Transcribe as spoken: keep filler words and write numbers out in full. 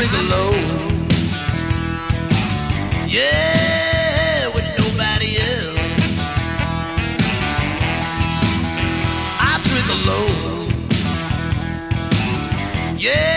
drink alone. Yeah, with nobody else. I drink alone. Yeah.